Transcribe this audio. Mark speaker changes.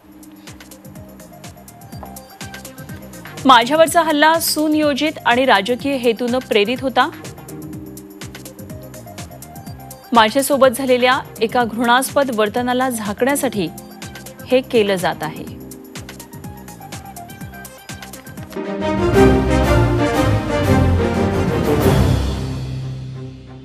Speaker 1: माझ्यावरचा हल्ला सुनियोजित आणि राजकीय हेतूने प्रेरित होता. माझ्यासोबत झालेल्या एका घृणास्पद वर्तनाला झाकण्यासाठी हे केलं जात आहे.